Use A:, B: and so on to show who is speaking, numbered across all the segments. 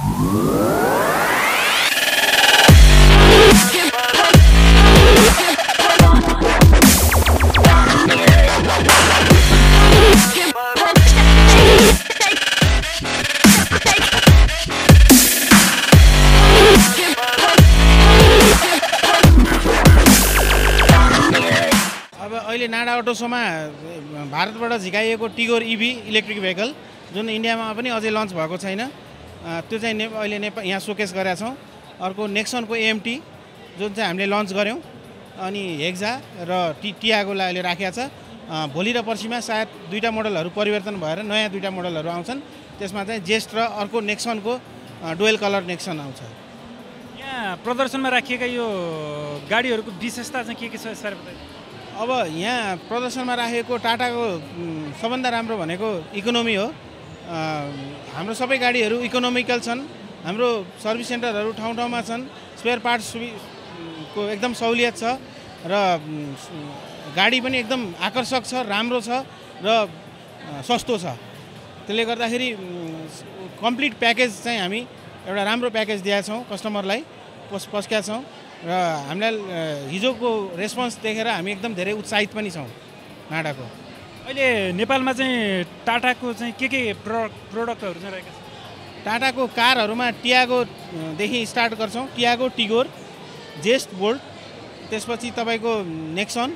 A: अहिले NADA auto सोमा भारतबाट झिकाइएको टिगोर इभी इलेक्ट्रिक भेहिकल जुन इन्डियामा पनि अझै लन्च भएको छैन, त्यो चाहिँ अहिले यहाँ सोकेस गरेका छौँ। अर्को नेक्सनको एएमटी जुन चाहिँ हामीले लन्च गऱ्यौँ, अनि हेक्जा र टियागोलाई अहिले राखेको छ। भोलि र पर्सिमा सायद दुईवटा मोडलहरू परिवर्तन भएर नयाँ दुईवटा मोडलहरू आउँछन्। त्यसमा चाहिँ जेस्ट र अर्को नेक्सनको डुवेल कलर नेक्सन आउँछ।
B: यहाँ प्रदर्शनमा राखिएका यो गाडीहरूको विशेषता चाहिँ के छ यसबारे बताइदिनु।
A: अब यहाँ प्रदर्शनमा राखेको टाटाको सबभन्दा राम्रो भनेको इकोनोमी हो। हाम्रो सबै गाडीहरू इकोनोमिकल छन्। हाम्रो सर्भिस सेन्टरहरू ठाउँ ठाउँमा छन्। स्पेयर पार्ट्सको एकदम सहुलियत छ र गाडी पनि एकदम आकर्षक छ, राम्रो छ र सस्तो छ। त्यसले गर्दाखेरि कम्प्लिट प्याकेज चाहिँ हामी एउटा राम्रो प्याकेज दिएका छौँ कस्टमरलाई, पस्केका छौँ र हामीलाई हिजोको रेस्पोन्स देखेर हामी एकदम धेरै उत्साहित पनि छौँ नाडाको।
B: अहिले नेपालमा चाहिँ टाटाको चाहिँ के प्रोडक्टहरू चाहिँ रहेका छन्?
A: टाटाको कारहरूमा टियागोदेखि स्टार्ट गर्छौँ। टियागो, टिगोर, जेस्ट, बोल्ट, त्यसपछि तपाईँको नेक्सन,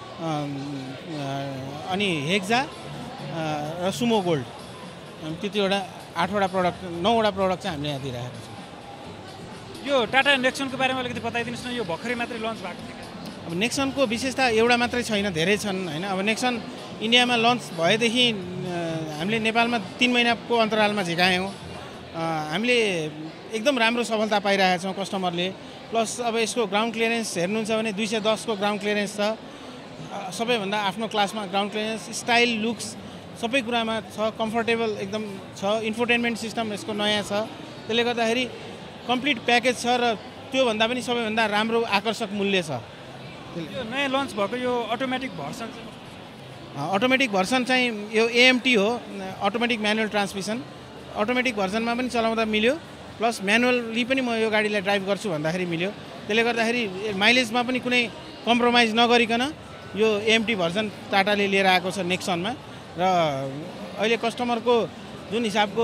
A: अनि हेक्जा र सुमो गोल्ड, त्यतिवटा 8वटा प्रोडक्ट 9वटा प्रोडक्ट चाहिँ हामीले यहाँ दिइरहेको छौँ।
B: यो टाटा नेक्सनको बारेमा अलिकति बताइदिनुहोस् न। यो भर्खरै मात्रै लन्च भएको थियो।
A: अब नेक्सनको विशेषता एउटा मात्रै छैन, धेरै छन् होइन। अब नेक्सन इन्डियामा लन्च भएदेखि हामीले नेपालमा 3 महिनाको अन्तरालमा झिकायौँ। हामीले एकदम राम्रो सफलता पाइरहेका छौँ कस्टमरले। प्लस अब यसको ग्राउन्ड क्लियरेन्स हेर्नुहुन्छ भने 210 को ग्राउन्ड क्लियरेन्स छ। सबैभन्दा आफ्नो क्लासमा ग्राउन्ड क्लियरेन्स, स्टाइल, लुक्स सबै कुरामा छ। कम्फर्टेबल एकदम छ। इन्फोटेनमेन्ट सिस्टम यसको नयाँ छ। त्यसले गर्दाखेरि कम्प्लिट प्याकेज छ र त्योभन्दा पनि सबैभन्दा राम्रो आकर्षक मूल्य छ।
B: यो नयाँ लन्च भएको यो अटोमेटिक भर्सन चाहिँ
A: अटोमेटिक भर्सन चाहिँ यो एएमटी हो, अटोमेटिक म्यानुअल ट्रान्समिसन। अटोमेटिक भर्सनमा पनि चलाउँदा मिल्यो, प्लस म्यानुअली पनि म यो गाडीलाई ड्राइभ गर्छु भन्दाखेरि मिल्यो। त्यसले गर्दाखेरि माइलेजमा पनि कुनै कम्प्रोमाइज नगरिकन यो एएमटी भर्सन टाटाले लिएर आएको छ नेक्सनमा। र अहिले कस्टमरको जुन हिसाबको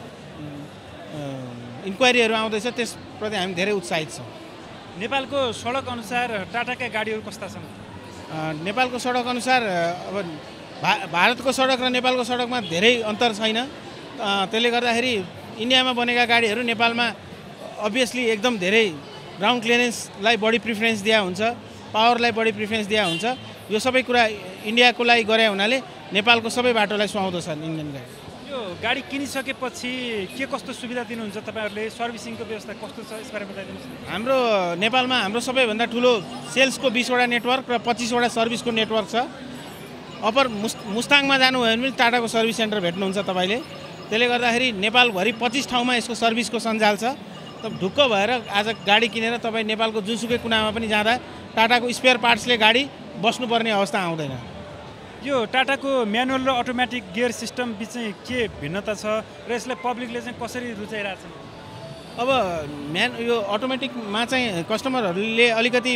A: इन्क्वायरीहरू आउँदैछ त्यसप्रति हामी धेरै उत्साहित छौँ।
B: नेपालको सडक अनुसार टाटाका गाडीहरू कस्ता छन्?
A: नेपालको सडक अनुसार अब भारतको सडक र नेपालको सडकमा धेरै अन्तर छैन। त्यसले गर्दाखेरि इन्डियामा बनेका गाडीहरू नेपालमा अभियसली एकदम धेरै ग्राउन्ड क्लियरेन्सलाई बढी प्रिफरेन्स दिया हुन्छ, पावरलाई बढी प्रिफरेन्स दिया हुन्छ। यो सबै कुरा इन्डियाको लागि गरे हुनाले नेपालको सबै बाटोलाई सुहाउँदो छन् इन्डियन गाडी।
B: यो गाडी किनिसकेपछि के कस्तो सुविधा दिनुहुन्छ तपाईँहरूले? सर्भिसिङको व्यवस्था कस्तो छ यसबारे बताइदिनुहोस्।
A: हाम्रो नेपालमा हाम्रो सबैभन्दा ठुलो सेल्सको 20वटा नेटवर्क र 25वटा सर्भिसको नेटवर्क छ। अपर मुस्ताङमा जानुभयो भने पनि टाटाको सर्भिस सेन्टर भेट्नुहुन्छ तपाईँले। त्यसले गर्दाखेरि नेपालभरि 25 ठाउँमा यसको सर्भिसको सञ्जाल छ। त ढुक्क भएर आज गाडी किनेर तपाईँ नेपालको जुनसुकै कुनामा पनि जाँदा टाटाको स्पेयर पार्ट्सले गाडी बस्नुपर्ने अवस्था आउँदैन।
B: यो टाटाको म्यानुअल र अटोमेटिक गियर सिस्टम बिच चाहिँ के भिन्नता छ र यसलाई पब्लिकले चाहिँ कसरी रुचाइरहेको छ?
A: अब यो अटोमेटिकमा चाहिँ कस्टमरहरूले अलिकति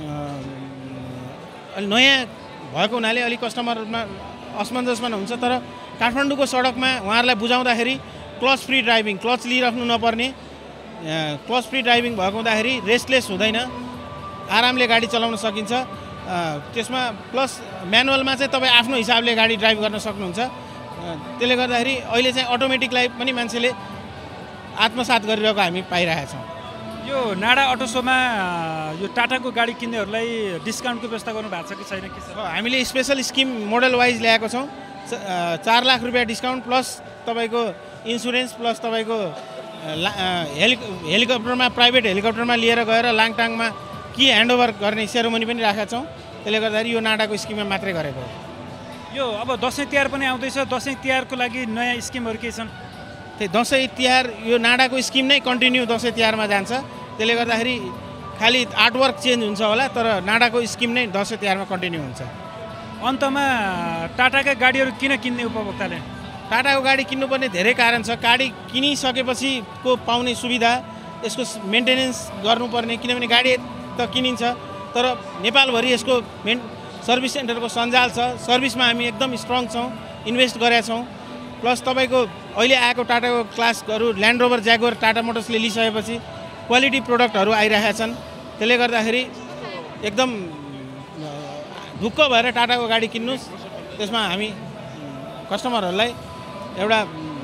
A: नयाँ भएको हुनाले अलिक कस्टमरमा असमञ्जसमा हुन्छ। तर काठमाडौँको सडकमा उहाँहरूलाई बुझाउँदाखेरि क्लच फ्री ड्राइभिङ, क्लच लिइराख्नु नपर्ने, क्लच फ्री ड्राइभिङ भएको हुँदाखेरि रेस्टलेस हुँदैन, आरामले गाडी चलाउन सकिन्छ। त्यसमा प्लस म्यानुअलमा चाहिँ तपाईँ आफ्नो हिसाबले गाडी ड्राइभ गर्न सक्नुहुन्छ। त्यसले गर्दाखेरि अहिले चाहिँ अटोमेटिकलाई पनि मान्छेले आत्मसात गरिरहेको हामी पाइरहेका छौँ।
B: यो नाडा अटो सोमा यो टाटाको गाडी किन्नेहरूलाई डिस्काउन्टको व्यवस्था गर्नु भएको छ कि छैन? के छ?
A: हामीले स्पेसल स्किम मोडल वाइज ल्याएको छौँ। 4 लाख रुपियाँ डिस्काउन्ट प्लस तपाईँको इन्सुरेन्स प्लस तपाईँको हेलिकप्टरमा, प्राइभेट हेलिकप्टरमा लिएर गएर लाङटाङमा कि ह्यान्डओभर गर्ने सेरोमनी पनि राखेका छौँ। त्यसले गर्दाखेरि यो नाडाको स्किममा मात्रै गरेको हो।
B: यो अब दसैँ तिहार पनि आउँदैछ, दसैँ तिहारको लागि नयाँ स्किमहरू के छन्?
A: त्यही दसैँ तिहार यो नाडाको स्किम नै कन्टिन्यू दसैँ तिहारमा जान्छ। त्यसले गर्दाखेरि खालि आर्टवर्क चेन्ज हुन्छ होला, तर नाडाको स्किम नै दसैँ तिहारमा कन्टिन्यू हुन्छ।
B: अन्तमा टाटाका गाडीहरू किन किन्ने उपभोक्ताले?
A: टाटाको गाडी किन्नुपर्ने धेरै कारण छ। गाडी किनिसकेपछिको पाउने सुविधा, यसको मेन्टेनेन्स गर्नुपर्ने, किनभने गाडी त किनिन्छ तर नेपालभरि यसको सर्भिस सेन्टरको सञ्जाल छ। सर्भिसमा हामी एकदम स्ट्रङ छौँ, इन्भेस्ट गरेका छौँ। प्लस तपाईँको अहिले आएको टाटाको क्लासहरू, ल्यान्ड रोभर ज्यागुआर टाटा मोटर्सले लिइसकेपछि क्वालिटी प्रोडक्टहरू आइरहेका छन्। त्यसले गर्दाखेरि एकदम ढुक्क भएर टाटाको गाडी किन्नुहोस्। त्यसमा हामी कस्टमरहरूलाई एउटा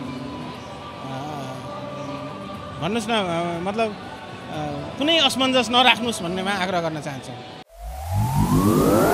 A: भन्नुहोस् न, मतलब कुनै असमञ्जस नराख्नुहोस् भन्नेमा आग्रह गर्न चाहन्छौँ।